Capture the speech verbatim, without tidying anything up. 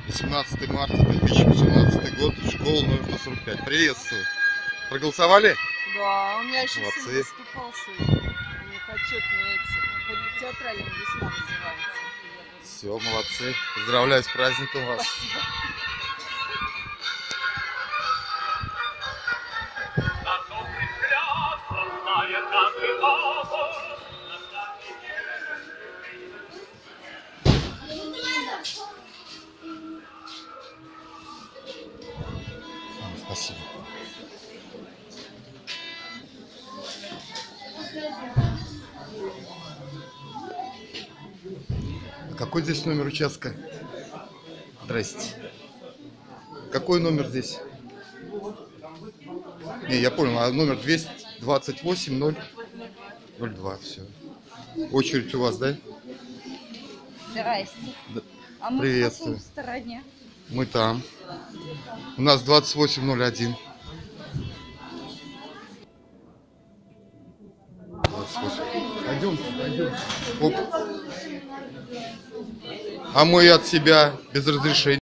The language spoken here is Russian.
восемнадцатое марта две тысячи восемнадцатый год, школа номер сто сорок пять. Приветствую. Проголосовали? Да, у меня еще Молодцы. сын выступал сегодня. У них отчетные эти, театральная весна называется. Все, молодцы. Поздравляю с праздником вас. Спасибо. Спасибо. Какой здесь номер участка? Здрасте. Какой номер здесь? Не, я понял, а номер двести двадцать восемь ноль ноль два, все. Очередь у вас, да? Здрасте. Да. А мы Приветствую. в какой стороне? Мы там. У нас двадцать восемь ноль один. двадцать восемь. Пойдем, пойдем. Оп. А мы от себя без разрешения.